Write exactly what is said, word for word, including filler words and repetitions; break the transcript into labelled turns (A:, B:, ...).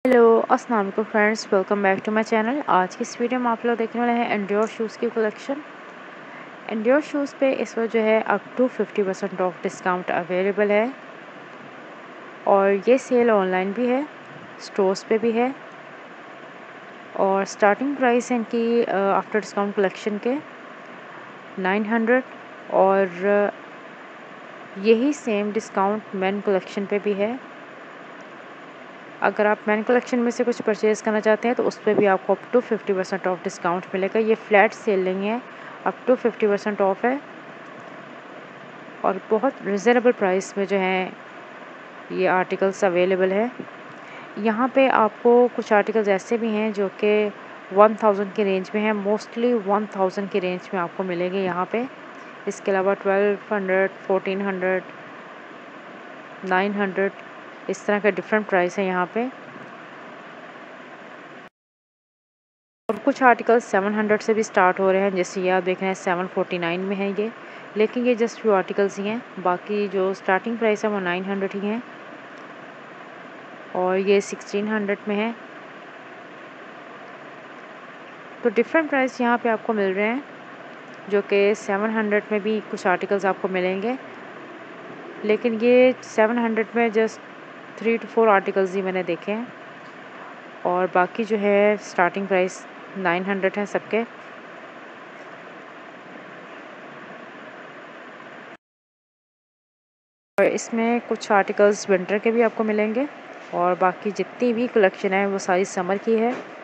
A: Hello अस्सलाम वालेकुम friends, welcome back to my channel. आज की इस वीडियो में आप लोग देखने वाले हैं एंड्योर शूज़ की कलेक्शन। एंड्योर शूज़ पे इस वक्त जो है up to fifty percent off discount available है और ये सेल ऑनलाइन भी है, स्टोर्स पे भी है और स्टार्टिंग प्राइस है इनकी आफ्टर डिस्काउंट कलेक्शन के नाइन हंड्रेड और यही सेम डिस्काउंट मेन कलेक्शन पे भी है। अगर आप मैन कलेक्शन में से कुछ परचेज़ करना चाहते हैं तो उस पर भी आपको up to fifty percent off discount मिलेगा। ये फ्लैट सेल नहीं है, up to fifty percent off है और बहुत रिजनेबल प्राइस में जो है ये आर्टिकल्स अवेलेबल है। यहाँ पे आपको कुछ आर्टिकल्स ऐसे भी हैं जो कि वन थाउजेंड की रेंज में हैं, मोस्टली वन थाउजेंड की रेंज में आपको मिलेंगे यहाँ पे। इसके अलावा twelve hundred, fourteen hundred, nine hundred इस तरह का डिफरेंट प्राइस है यहाँ पे और कुछ आर्टिकल्स सेवन हंड्रेड से भी स्टार्ट हो रहे हैं। जैसे ये आप देख रहे हैं सेवन फोर्टी नाइन में है ये, लेकिन ये जस्ट फ्यू आर्टिकल्स ही हैं। बाकी जो स्टार्टिंग प्राइस है वो नाइन हंड्रेड ही है और ये सिक्सटीन हंड्रेड में है। तो डिफरेंट प्राइस यहाँ पे आपको मिल रहे हैं, जो कि सेवन हंड्रेड में भी कुछ आर्टिकल्स आपको मिलेंगे, लेकिन ये सेवन हंड्रेड में just three two four articles ही मैंने देखे हैं और बाकी जो है स्टार्टिंग प्राइस नाइन हंड्रेड है सबके। और इसमें कुछ आर्टिकल्स विंटर के भी आपको मिलेंगे और बाकी जितनी भी कलेक्शन है वो सारी समर की है।